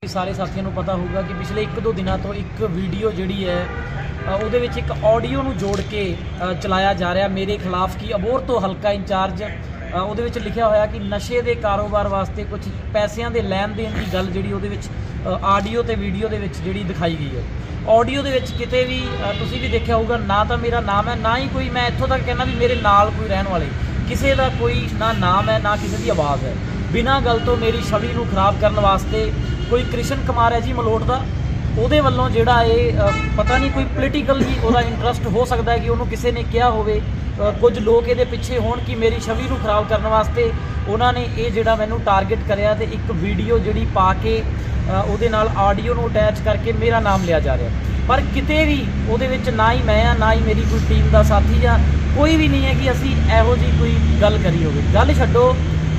सारे साथियों को पता होगा कि पिछले 1-2 दिनों तो एक वीडियो जिहड़ी है ਉਹਦੇ ਵਿੱਚ एक ऑडियो ਨੂੰ जोड़ के चलाया जा रहा मेरे खिलाफ कि अबोहर तो हल्का इंचार्ज ਉਹਦੇ ਵਿੱਚ ਲਿਖਿਆ ਹੋਇਆ कि नशे के कारोबार वास्ते कुछ पैसों के लैन देन की गल जिहड़ी ਉਹਦੇ ਵਿੱਚ आडियो ते वीडियो ਦੇ ਵਿੱਚ ਜਿਹੜੀ दिखाई गई है। ऑडियो ਦੇ ਵਿੱਚ किते भी तुसीं भी देखिया होगा ना तो मेरा नाम है ना ही कोई, मैं इत्थों तक कहना भी मेरे नाल कोई रहने वाले किसी का कोई ना नाम है ना किसी की आवाज़ है। बिना गल तो मेरी छवि को खराब करने वास्ते कोई कृष्ण कुमार है जी मलोट का, ਉਹਦੇ ਵੱਲੋਂ ਜਿਹੜਾ ਇਹ ਪਤਾ ਨਹੀਂ ਕੋਈ ਪੋਲੀਟੀਕਲ ਵੀ ਉਹਦਾ ਇੰਟਰਸਟ ਹੋ ਸਕਦਾ ਹੈ ਕਿ ਉਹਨੂੰ ਕਿਸੇ ਨੇ ਕਿਹਾ ਹੋਵੇ, ਕੁਝ ਲੋਕ ਇਹਦੇ ਪਿੱਛੇ ਹੋਣ ਕਿ ਮੇਰੀ ਛਵੀ ਨੂੰ ਖਰਾਬ ਕਰਨ ਵਾਸਤੇ ਉਹਨਾਂ ਨੇ ਇਹ ਜਿਹੜਾ ਮੈਨੂੰ ਟਾਰਗੇਟ ਕਰਿਆ ਤੇ ਇੱਕ ਵੀਡੀਓ ਜਿਹੜੀ ਪਾ ਕੇ ਉਹਦੇ ਨਾਲ ਆਡੀਓ ਨੂੰ ਅਟੈਚ ਕਰਕੇ ਮੇਰਾ ਨਾਮ ਲਿਆ ਜਾ ਰਿਹਾ। ਪਰ ਕਿਤੇ ਵੀ ਉਹਦੇ ਵਿੱਚ ਨਾ ਹੀ ਮੈਂ ਆ ਨਾ ਹੀ ਮੇਰੀ ਕੋਈ ਟੀਮ ਦਾ ਸਾਥੀ ਜਾਂ ਕੋਈ ਵੀ ਨਹੀਂ ਹੈ ਕਿ ਅਸੀਂ ਇਹੋ ਜਿਹੀ ਕੋਈ ਗੱਲ ਕਰੀ ਹੋਵੇ। ਗੱਲ ਛੱਡੋ,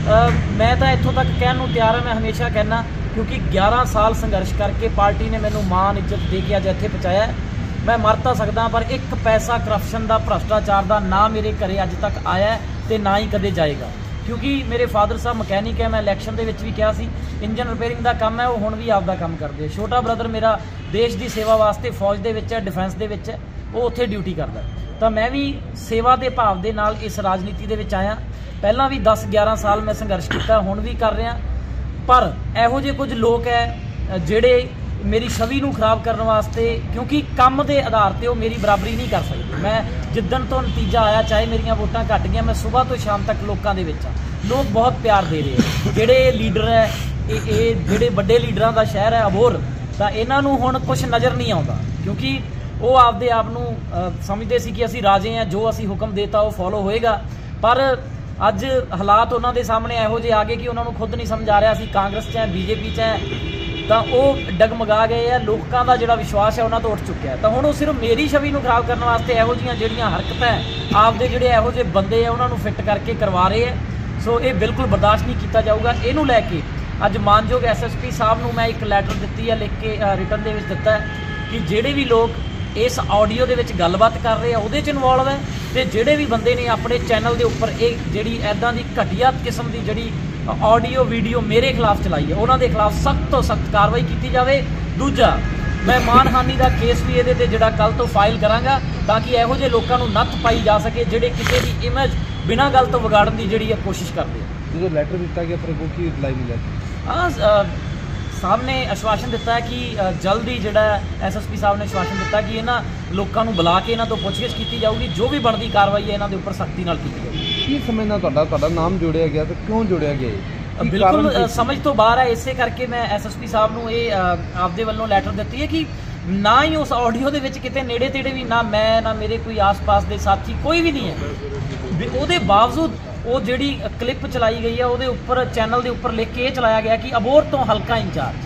मैं तो इत्थों तक कहने को तैयार है, मैं हमेशा कहना क्योंकि 11 साल संघर्ष करके पार्टी ने मैनू मान इज्जत दे के अज इत्थे पहुँचाया। मैं मर तो सकदा पर एक पैसा करप्शन का भ्रष्टाचार का ना मेरे घरे अज तक आया तो ना ही कदे जाएगा, क्योंकि मेरे फादर साहब मकैनिक है। मैं इलैक्शन के भी कहा सी इंजन रिपेयरिंग का काम है, वो हुण भी आपका काम करते। छोटा ब्रदर मेरा देश की सेवा वास्ते फौज के है, डिफेंस के है, वो उत्थे ड्यूटी करता। तो मैं भी सेवा के भाव के नाल इस राजनीति के आया। पहला भी 10-11 साल मैं संघर्ष किया, हुण भी कर रहा। पर इहो जे कुछ लोग है जिहड़े मेरी छवि को खराब करने वास्ते, क्योंकि काम के आधार पर वो मेरी बराबरी नहीं कर सकते। मैं जिद्दन तो नतीजा आया, चाहे मेरिया वोटां घट गई, मैं सुबह तो शाम तक लोगों के विच लोग बहुत प्यार दे रहे हैं। जिहड़े लीडर है ये जिहड़े वड्डे लीडरां दा शहर है अबोहर, तो इन्हां नूं हुण कुछ नज़र नहीं आता, क्योंकि वो आपदे आप नूं समझते सी कि असीं राजे हैं, जो असीं हुक्म देता वो फॉलो होएगा। पर अज हालात उन्होंने सामने इहो जे आ गए कि उन्होंने खुद नहीं समझ आ रहा असीं कांग्रेस च है बीजेपी च है, तो वो डगमगा गए हैं। लोगों का जिहड़ा विश्वास है उन्होंने तो उठ चुका है। तो हुण सिर्फ मेरी छवि को खराब करने वास्ते इहो जिहियां जिहड़ियां हरकतां आपदे जिहड़े इहो जे बंदे हैं उन्होंने फिट करके करवा रहे हैं। सो ये बिल्कुल बर्दाश्त नहीं किया जाऊगा। इनू लैके अज मानयोग SSP साहब नूं मैं एक लैटर दित्ती है, लिख के रिटन दे विच दित्ता है कि जिहड़े भी लोग इस ऑडियो के विच गलबात कर रहे हैं उहदे च इनवॉल्व है, तो जिहड़े भी बंदे ने अपने चैनल के उपर एक जिहड़ी ऐदां दी घटिया किस्म की जिहड़ी ऑडियो वीडियो मेरे खिलाफ चलाई है, उन्हां दे खिलाफ सख्त तो सख्त कार्रवाई की जाए। दूजा, मैं मानहानि का केस भी ये जिहड़ा कल तो फाइल करांगा, ताकि इहो जे लोकां नूं नत्थ पाई जा सके जिहड़े किसी भी इमेज बिना गल तो विगाड़न की जिहड़ी है कोशिश करते हैं। जो लैटर दिता गया पर वो की रिप्लाई मिला? हाँ, साहब ने आश्वासन दिता है कि जल्द ही जिहड़ा SSP साहब ने आश्वासन दिता कि इन्हां लोकां नूं बुला के इन्हां तो पुछगिछ की जाऊगी, जो भी बनती कार्रवाई है इन्हां दे उपर सख्ती नाल की जाऊगी। की समझना तुहाडा नाम जोड़िया गया तो क्यों जोड़िया गया? बिल्कुल समझ तो बाहर है, इसे करके मैं SSP साहब नूं ये आपदे वल्लों लैटर दित्ती है कि ना ही उस ऑडियो दे विच किते नेड़े तेड़े भी ना मैं ना मेरे कोई आस पास के साथी कोई भी नहीं है। उहदे बावजूद वो जिहड़ी क्लिप चलाई गई है उहदे उपर चैनल के उपर लिख के चलाया गया कि अबोहर तो हल्का इंचार्ज।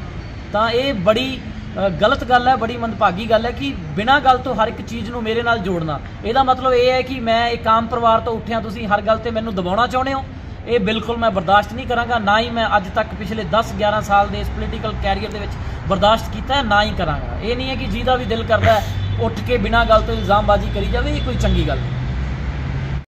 तो ये बड़ी गलत गल है, बड़ी मंदभागी गल है कि बिना गल तो हर एक चीज़ नूं मेरे नाल जोड़ना। इसदा मतलब ये है कि मैं एक आम परिवार तो उठिया, तुसीं हर गल ते मैनूं दबाउणा चाहुंदे हो। ये बिल्कुल मैं बर्दाश्त नहीं करांगा, ना ही मैं अज तक पिछले 10-11 साल के इस पोलीटिकल कैरियर के विच बर्दाश्त किया, ना ही करांगा। ये नहीं है कि जिहदा भी दिल करदा है उठ के बिना गल तो इल्जामबाजी करी जाए, ये कोई चंगी गल नहीं।